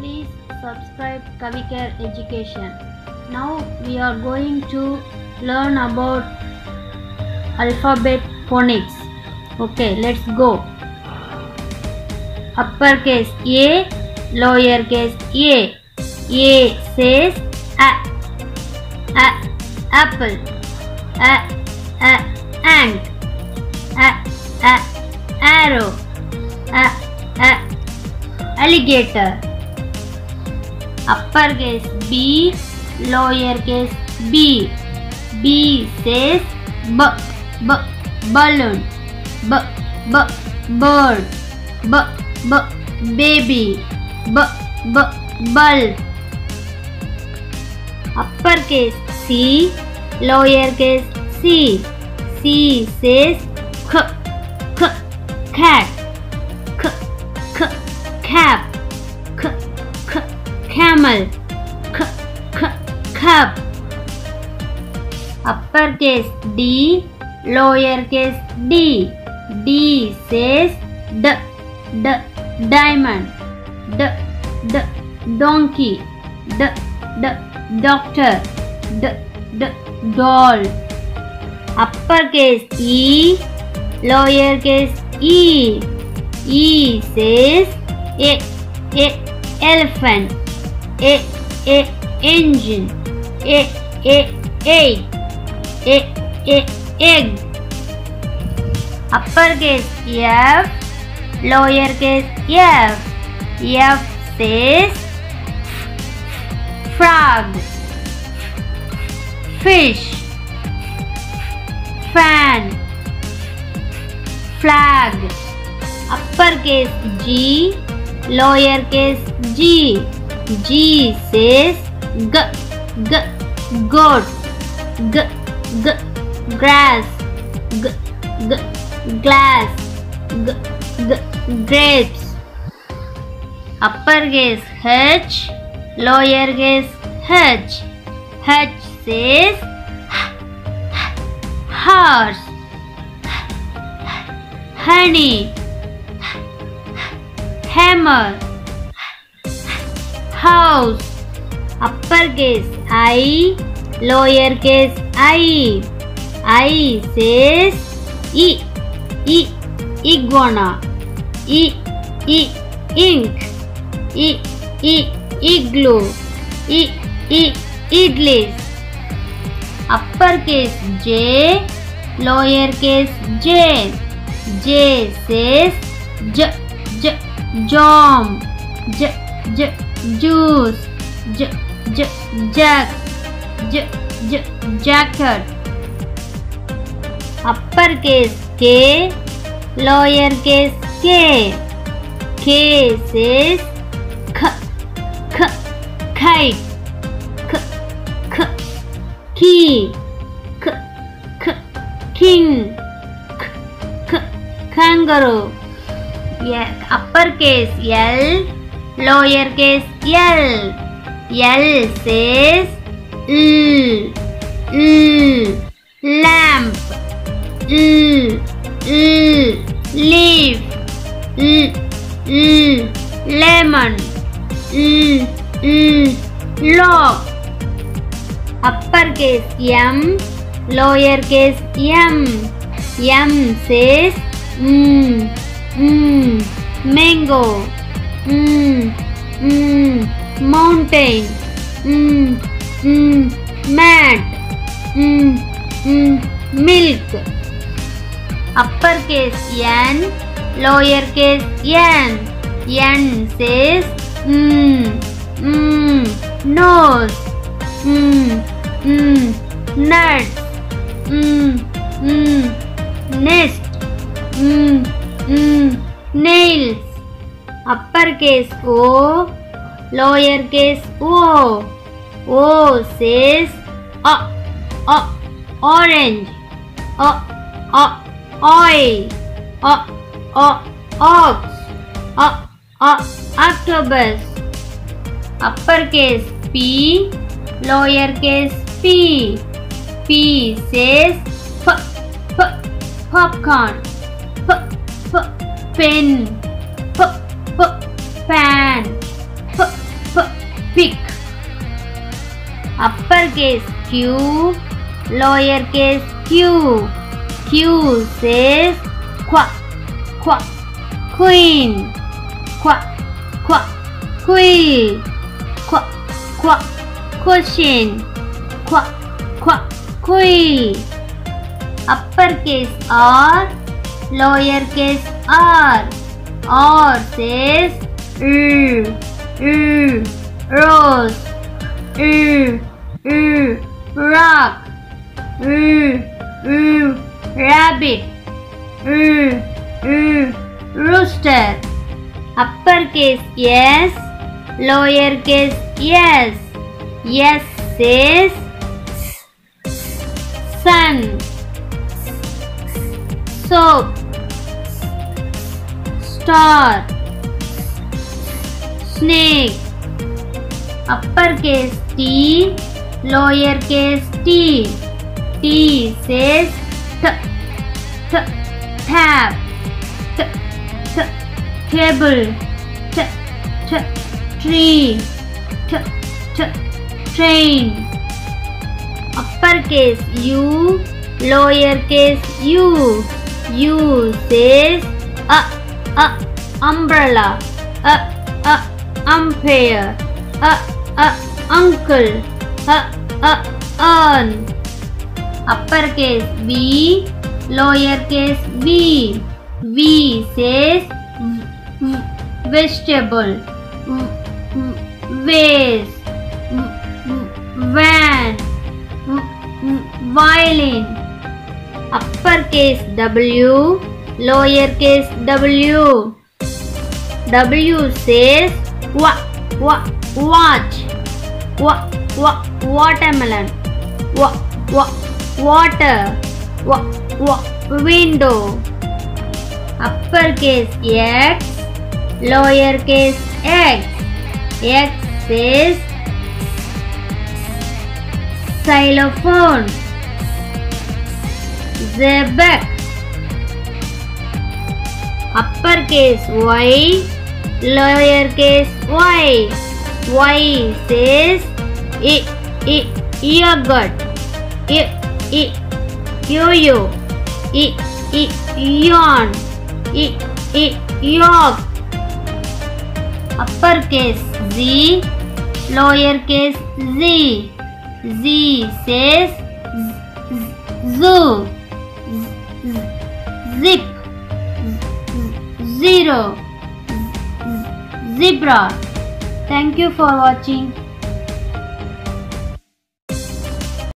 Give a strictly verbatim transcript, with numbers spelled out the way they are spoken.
Please subscribe Kavikare Education. Now we are going to learn about alphabet phonics. Okay, let's go. Uppercase A, lowercase a. A says a, a apple, a, a ant, a, a arrow, a, a alligator. Uppercase B, lowercase b. B says b, b balloon, b, b bird, b, b baby, b, b bulb. Uppercase C, lowercase c. C says k, k cat, k, k cap, k, k camel, k, k cup. Uppercase D, lowercase d. D says d, d diamond, d, d donkey, d, d doctor, d, d doll. Uppercase E, lowercase e. E says a, a elephant, a, a engine, a, a egg, a, a egg. Uppercase F, lowercase f. F says frog, fish, fan, flag. Uppercase G, lowercase g. G says g, g goat, g, g grass, g, g glass, g, g grapes. Uppercase H, lowercase h. H says horse, honey, hammer, house. Uppercase I, lowercase I. I says e, e iguana, e, e ink, e, e igloo, e, e idlis. Uppercase J, lowercase j. J says j, j jam, j, j juice, j, j jack, j, j jacket. Uppercase K, lowercase k. K says k, k kite, k, k key, k, k king, k, k kangaroo. Yeah. Uppercase L, lowercase l. L says l, l lamp, l, l leaf, l, l lemon, l, l log. Uppercase M, lowercase m. M says mm, mm mango, mm, mm mountain, mm, mm mat, mm, mm milk. Uppercase N, lowercase n. N says mm, mm nose, mm, mm nuts, mm, mm nest, mm, mm nails. Uppercase O, lowercase o. O says uh, uh, orange, uh, uh, oil, uh, uh, ox, uh, uh, octopus. Uppercase P, lowercase p. P says p, p popcorn, p, p pen, p, p pan, p, Uppercase Q, lowercase q. Q says qua, qua, queen. Qua, qua, qui. Qua, qua, question. Qua, qua, qui. Uppercase R, lowercase r. R says r, r, rose. R, r, rock. R, r, rabbit. R, r, rooster. Uppercase S, lowercase s. S says sun. Soap. Star. Snake. Uppercase T, lowercase t. T says t, t, tap. T, t, table. T, t, tree. T, t, train. Uppercase U, lowercase u. U says a, a, umbrella. A, a, umpire. A, a, uncle. A, a, urn. Uppercase V, lowercase v. V says v, vegetable. V, v, vase. V, v, van. V, v, violin. Uppercase W, lowercase w. W says wa, wa, watch. Wa, wa, watermelon. Wa, wa, water. Wa, wa, window. Uppercase X, lowercase x. X says xylophone. Zebek. Uppercase Y, lowercase y. Y says I, I, yogurt. I, I, yo-yo. I, I, yawn. I, I, york. Uppercase Z, lowercase z. Z says zoo. Zip. Zero. Zebra. Thank you for watching.